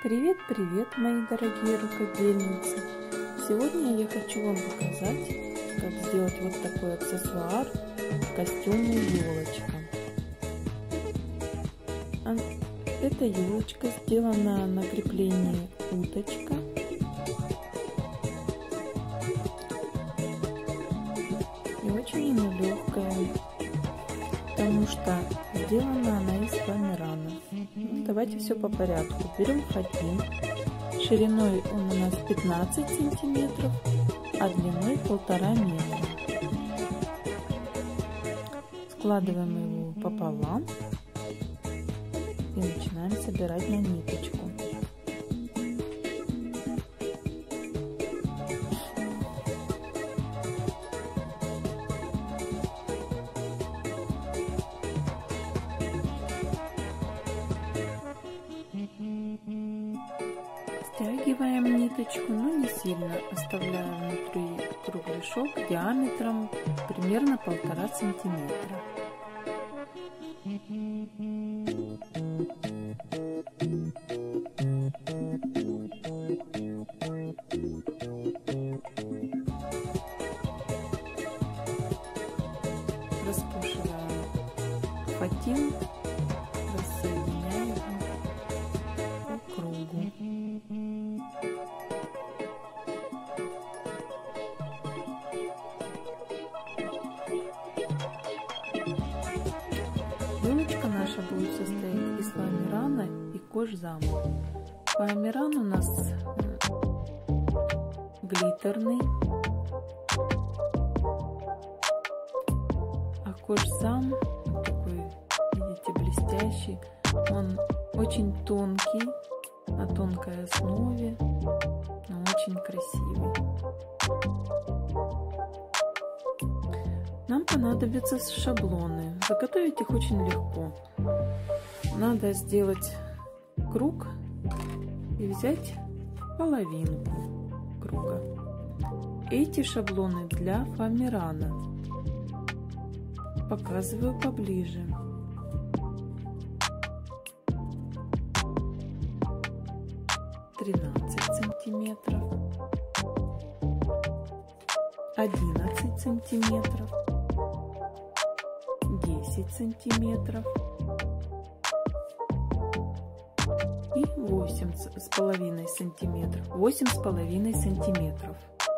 Привет, мои дорогие рукодельницы! Сегодня я хочу вам показать, как сделать вот такой аксессуар костюмная елочка. Эта елочка сделана на креплении уточка. И очень она легкая, потому что сделана она из фоамирана. Давайте все по порядку. Берем фатин. Шириной он у нас 15 сантиметров, а длиной 1,5 метра. Складываем его пополам и начинаем собирать на ниточку. Стягиваем ниточку, но не сильно, оставляя внутри кругляшок диаметром примерно 1,5 сантиметра. Распушиваем фатин, рассоединяем его по кругу. Елочка наша будет состоять из фоамирана и кожзама. Фоамиран у нас глиттерный, а кожзам такой, видите, блестящий. Он очень тонкий, на тонкой основе, но очень красивый. Нам понадобятся шаблоны. Заготовить их очень легко. Надо сделать круг и взять половинку круга. Эти шаблоны для фоамирана. Показываю поближе. сантиметров, 11 сантиметров, 10 сантиметров и 8,5 сантиметров. 8,5 сантиметров.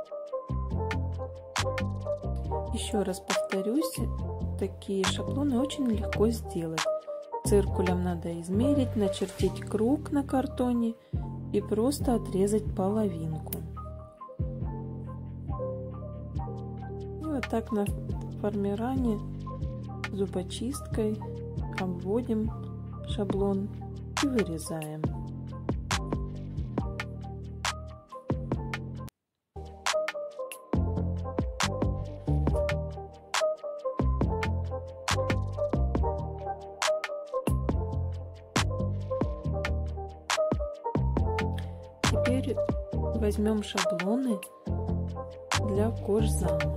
Еще раз повторюсь, такие шаблоны очень легко сделать. Циркулем надо измерить, начертить круг на картоне и просто отрезать половинку. И вот так на фоамиране зубочисткой обводим шаблон и вырезаем. Теперь возьмем шаблоны для кожзама.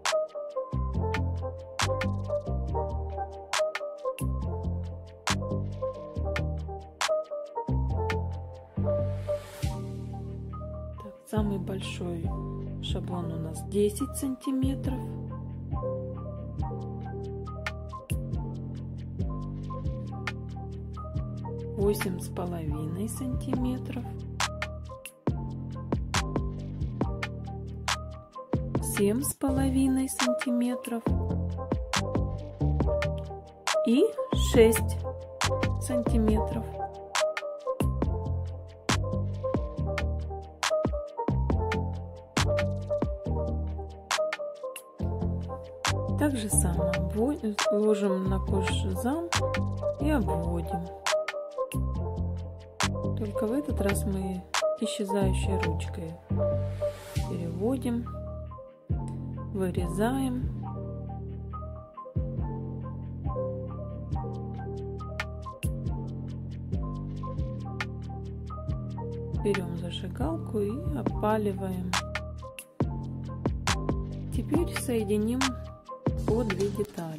Так, самый большой шаблон у нас 10 сантиметров. Восемь с половиной сантиметров, 7,5 сантиметров и 6 сантиметров. Так же само ложим на кожзам и обводим. Только в этот раз мы исчезающей ручкой переводим, вырезаем. Берем зажигалку и опаливаем. Теперь соединим по 2 детали.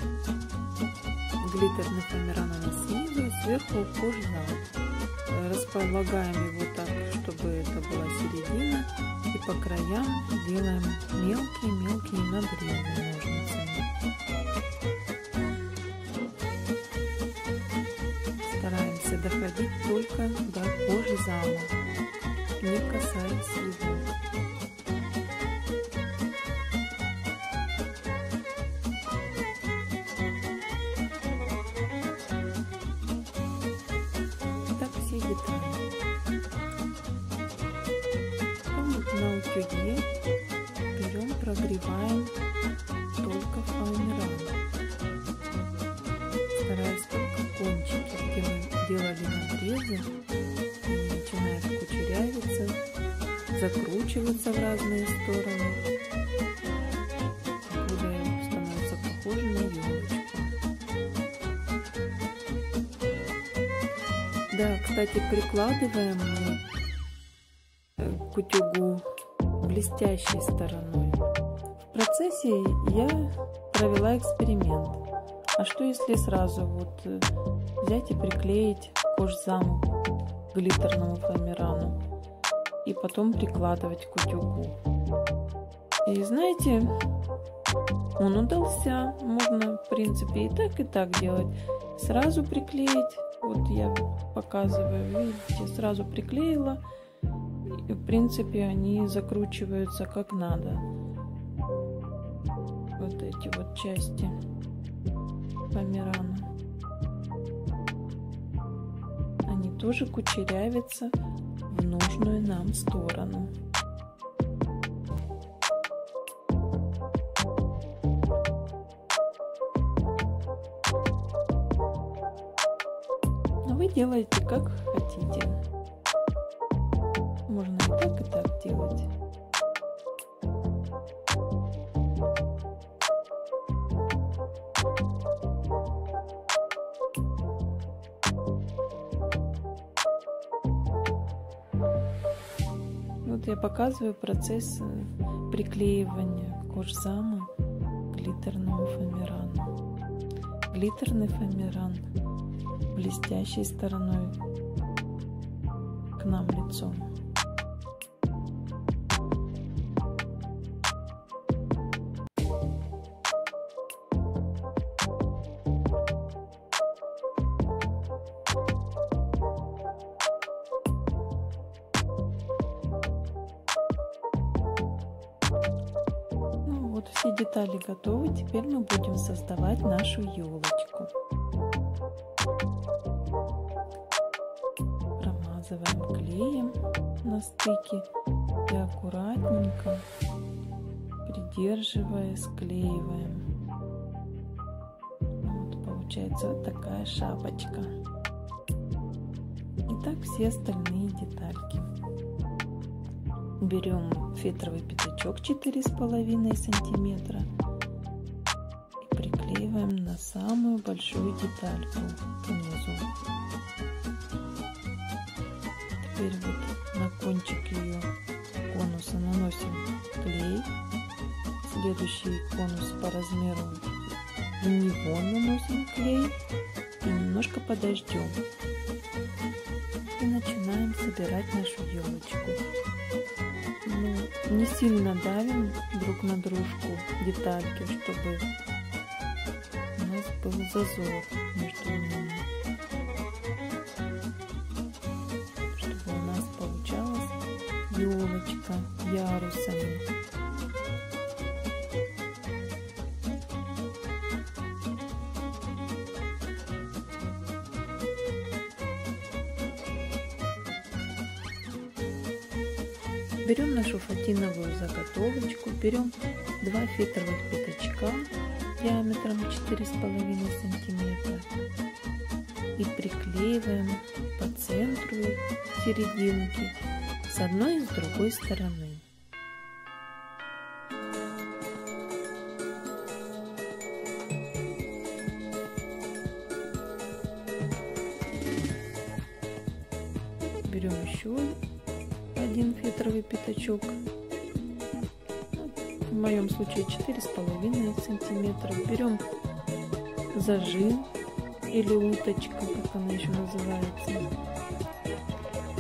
Глиттерный фоамиран у нас снизу, сверху кожзам. располагаем его так, чтобы это была середина, и по краям делаем мелкие-мелкие надрезы ножницами. Стараемся доходить только до кожи зама, не касаясь его. На утюге берем, прогреваем только фоамиран, стараясь только кончики, где мы делали надрезы, начинает кучерявиться, закручиваться в разные стороны, и становится похоже на елочку. Да, кстати, прикладываем мы к утюгу блестящей стороной. В процессе я провела эксперимент. А что если сразу вот взять и приклеить кожзам к глиттерному фоамирану и потом прикладывать к утюгу? И знаете, он удался. Можно, в принципе, и так делать. Сразу приклеить. Вот я показываю, видите, сразу приклеила. И, в принципе, они закручиваются как надо. Вот эти вот части фоамирана. Они тоже кучерявятся в нужную нам сторону. Но вы делаете как хотите. Можно и так делать. Вот я показываю процесс приклеивания кожзама к глиттерному фоамирану. Глиттерный фоамиран блестящей стороной к нам лицом. Вот все детали готовы, теперь мы будем создавать нашу елочку. Промазываем клеем на стыке и аккуратненько, придерживая, склеиваем. Вот получается вот такая шапочка. И так все остальные детальки. Берем фетровый пятачок 4,5 сантиметра и приклеиваем на самую большую детальку внизу. Теперь вот на кончик ее конуса наносим клей. Следующий конус по размеру в него наносим клей и немножко подождем. И начинаем собирать нашу елочку. Не сильно давим друг на дружку детальки, чтобы у нас был зазор между ними, чтобы у нас получалась елочка ярусами. Берем нашу фатиновую заготовочку, берем 2 фетровых пятачка диаметром 4,5 сантиметра и приклеиваем по центру серединки с одной и с другой стороны. Берем еще один фетровый пятачок, в моем случае 4,5 сантиметра. Берем зажим или уточка, как она еще называется,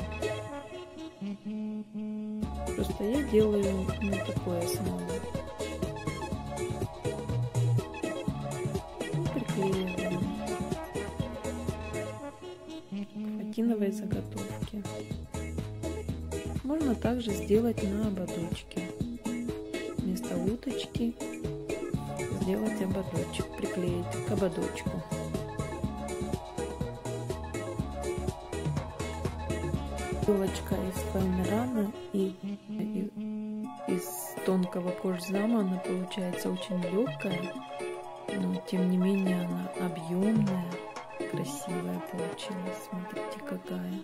просто. Я делаю на такой основе. И приклеиваю фатиновые заготовки. Можно также сделать на ободочке. Вместо уточки сделать ободочек, приклеить к ободочку. Елочка из фоамирана и из тонкого кожзама, она получается очень легкая, но тем не менее она объемная, красивая получилась. Смотрите, какая.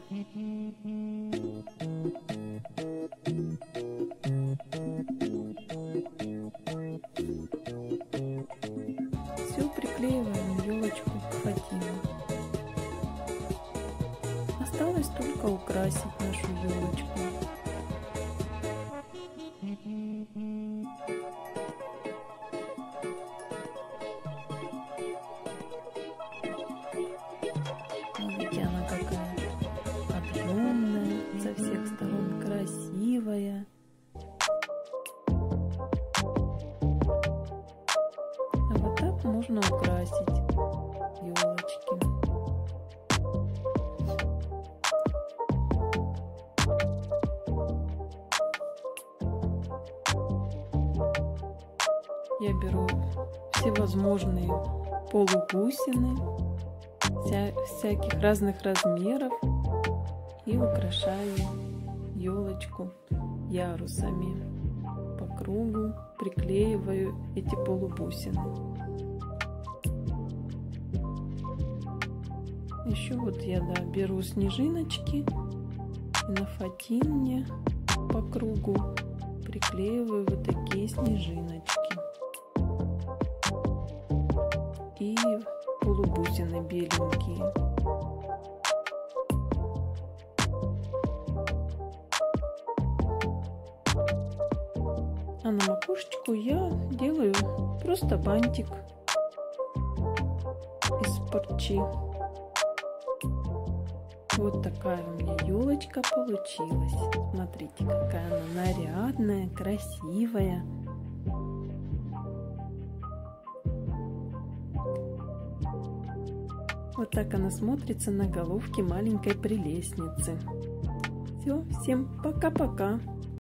Все, приклеиваем елочку к фатину. Осталось только украсить нашу елочку. Видите, она какая объемная, со всех сторон красивая. А вот так можно украсить елочки. Я беру всевозможные полубусины всяких разных размеров и украшаю елочку ярусами. По кругу приклеиваю эти полубусины. Еще вот я беру снежиночки и на фатине по кругу приклеиваю вот такие снежиночки. И полубусины беленькие. А на макушечку я делаю просто бантик из парчи. Вот такая у меня елочка получилась. Смотрите, какая она нарядная, красивая. Вот так она смотрится на головке маленькой прелестницы. Все, всем пока-пока.